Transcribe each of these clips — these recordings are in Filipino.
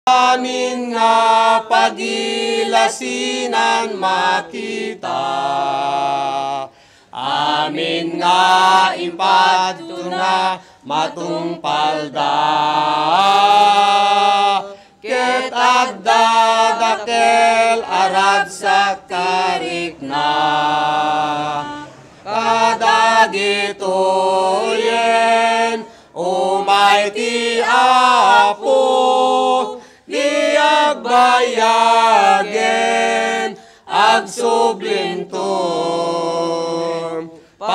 Amin nga pagilasinan makita, amin nga impadto na matungpalda, ket adda dakel arad sa karikna, kadagitoyen Almighty Apo, bayagen agsublinton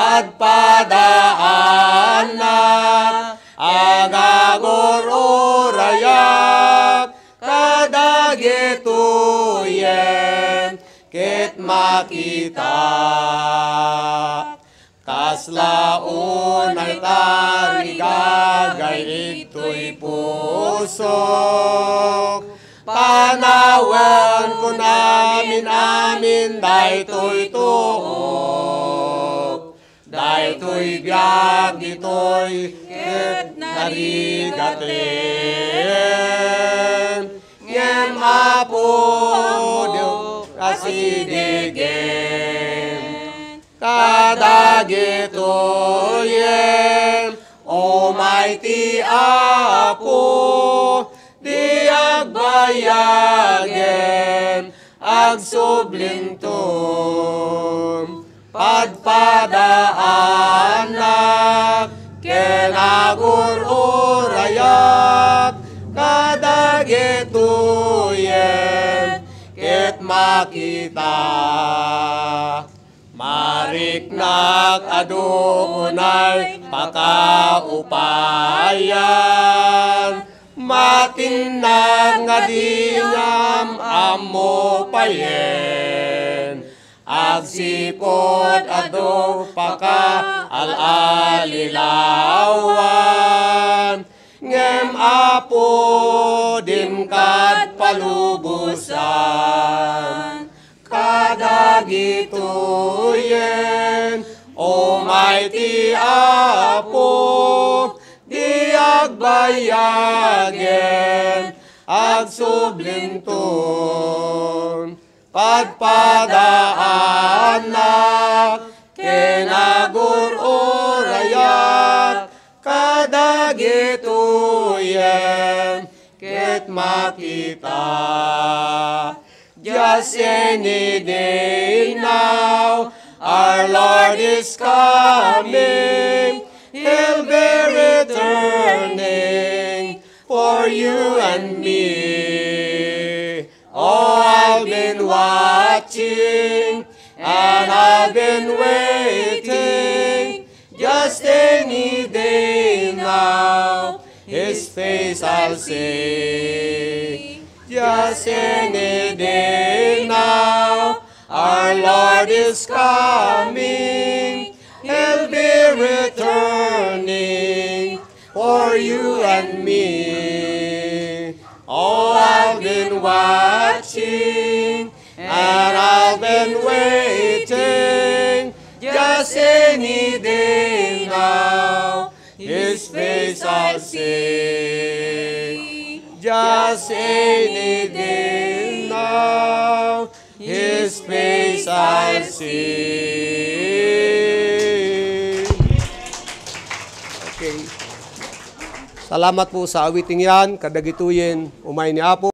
padpadaan na agagororayak kadagituyen ket makita kaslaon ay tarigagay ito'y pusok panawan ko namin daytoy tuok, daytoy biyag ditoy ket narigaten, ngem apo Diyo kasidigen, kadagitoyen Almighty Apo, bayagen agsublinton padpadaan na kenagururayak kadagituyen ket makita mariknak adunay pakaupayan matinag nga dingam amo payen agsipod ado paka alalilawan ngem apo din kat palubusan kadagituyen Almighty Apo bayagen agsublinton padpadaan na kenagururayak kadagituyen ket makita just any day now our Lord is coming. He'll be returning for you and me. Oh, I've been watching and I've been waiting. Just any day now, His face I'll see. Just any day now, our Lord is coming. He'll be returning for you and me. Oh, I've been watching and I've been waiting. Just any day now, His face I'll see. Just any day now, His face I'll see. Okay. Salamat po sa awiting yan, kadagituyen, umay ni Apo.